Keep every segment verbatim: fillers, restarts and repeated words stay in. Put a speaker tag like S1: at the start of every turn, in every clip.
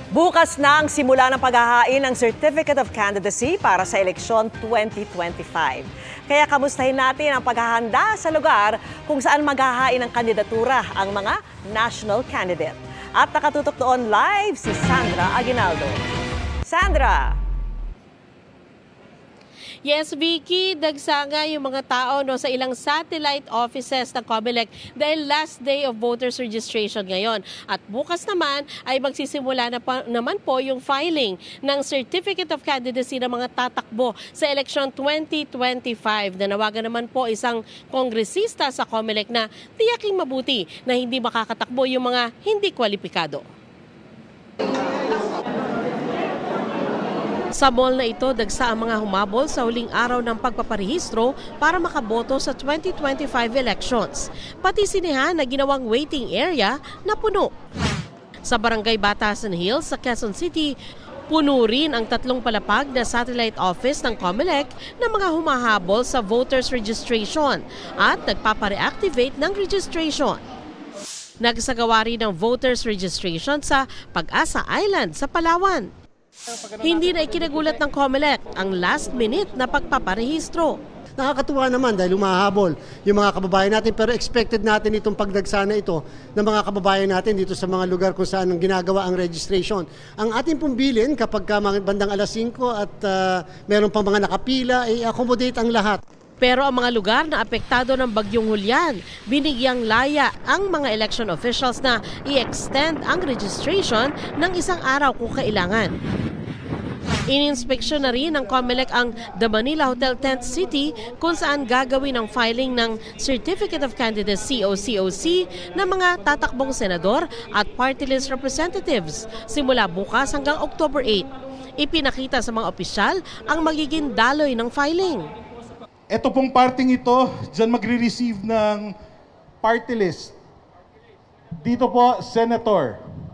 S1: Bukas na ang simula ng paghahain ng Certificate of Candidacy para sa eleksyon twenty twenty-five. Kaya kamustahin natin ang paghahanda sa lugar kung saan maghahain ng kandidatura ang mga national candidate. At nakatutok doon live si Sandra Aguinaldo. Sandra!
S2: Yes, Vicky, dagsanga yung mga tao no, sa ilang satellite offices ng COMELEC dahil last day of voters registration ngayon. At bukas naman ay magsisimula na pa, naman po yung filing ng Certificate of Candidacy ng mga tatakbo sa eleksyon twenty twenty-five. Nanawagan naman po isang kongresista sa COMELEC na tiyaking mabuti na hindi makakatakbo yung mga hindi kwalipikado. Sa mall na ito, dagsa ang mga humabol sa huling araw ng pagpaparehistro para makaboto sa twenty twenty-five elections. Pati sinehan na ginawang waiting area na puno. Sa Barangay Batasan Hills sa Quezon City, puno rin ang tatlong palapag na satellite office ng COMELEC na mga humahabol sa voters registration at nagpapareactivate ng registration. Nagsagawa rin ng voters registration sa Pag-asa Island sa Palawan. Hindi na ikinagulat ng COMELEC ang last minute na pagpaparehistro.
S3: Nakakatuwa naman dahil humahabol yung mga kababayan natin, pero expected natin itong pagdagsana ito ng mga kababayan natin dito sa mga lugar kung saan ginagawa ang registration. Ang ating pong bilin kapag bandang alas singko at uh, meron pang mga nakapila, i-accommodate ang lahat.
S2: Pero ang mga lugar na apektado ng Bagyong Julian, binigyang laya ang mga election officials na i-extend ang registration ng isang araw kung kailangan. Ininspeksyon na rin ng COMELEC ang The Manila Hotel Tent City kung saan gagawin ang filing ng Certificate of Candidacy o C O C ng mga tatakbong senador at party list representatives simula bukas hanggang October eighth. Ipinakita sa mga opisyal ang magiging daloy ng filing.
S4: Ito pong parting ito, dyan magre-receive ng party list. Dito po, Senator.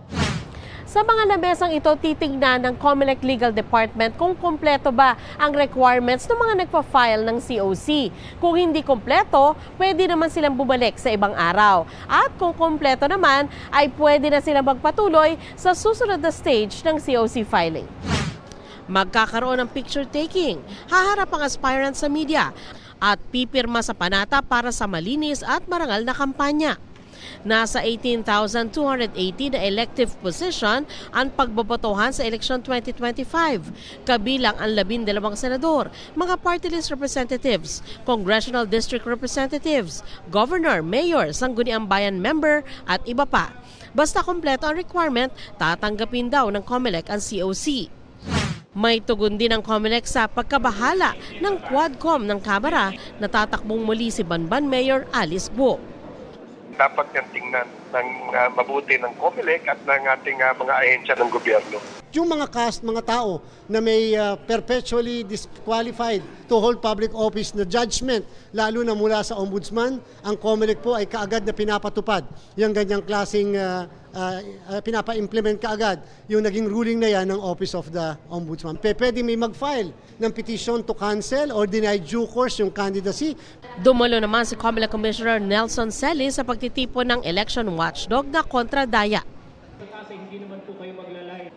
S2: Sa mga lamesang ito, titingnan ng COMELEC Legal Department kung kumpleto ba ang requirements ng mga nagpa-file ng C O C. Kung hindi kumpleto, pwede naman silang bumalik sa ibang araw. At kung kumpleto naman, ay pwede na silang magpatuloy sa susunod na stage ng C O C filing. Magkakaroon ng picture taking, haharap ang aspirant sa media at pipirma sa panata para sa malinis at marangal na kampanya. Nasa eighteen thousand two hundred eighty na elective position ang pagbobotohan sa eleksyon twenty twenty-five, kabilang ang labindalawang senador, mga party list representatives, congressional district representatives, governor, mayor, sangguniang bayan member at iba pa. Basta kompleto ang requirement, tatanggapin daw ng COMELEC ang C O C. May tugon din ang COMELEC sa pagkabahala ng Quadcom ng Kamara na tatakbong muli si Banban Mayor Alice Buo.
S5: Dapat yan tingnan ng uh, mabuti ng COMELEC at ng ating uh, mga ahensya ng gobyerno.
S3: Yung mga cast, mga tao na may uh, perpetually disqualified to hold public office na judgment, lalo na mula sa ombudsman, ang COMELEC po ay kaagad na pinapatupad. Yung ganyang klaseng uh, uh, uh, pinapa-implement kaagad yung naging ruling na yan ng Office of the Ombudsman. Pwede may mag-file ng petition to cancel or deny due course yung candidacy.
S2: Dumalo naman si COMELEC Commissioner Nelson Celis sa pagtitipon ng election watchdog na kontra Daya.
S6: Kasi hindi naman po kayo maglalay.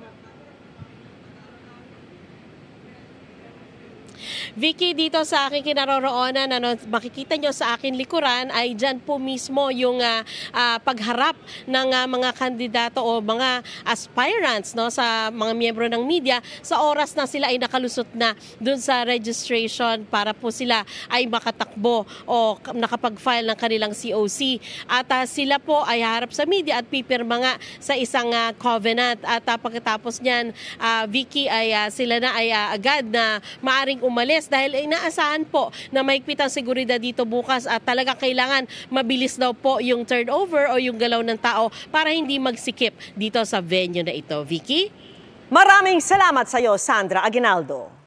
S2: Vicky, dito sa aking kinaroroonan, ano, makikita nyo sa akin likuran ay dyan po mismo yung uh, uh, pagharap ng uh, mga kandidato o mga aspirants no, sa mga miyembro ng media sa oras na sila ay nakalusot na dun sa registration para po sila ay makatakbo o nakapag-file ng kanilang C O C. At uh, sila po ay harap sa media at pipirma nga sa isang uh, covenant. At uh, pagkatapos niyan, uh, Vicky, ay uh, sila na ay uh, agad na maaring umalis dahil inaasahan po na mahigpit ang seguridad dito bukas at talaga kailangan mabilis daw po yung turnover o yung galaw ng tao para hindi magsikip dito sa venue na ito. Vicky?
S1: Maraming salamat sa iyo, Sandra Aguinaldo.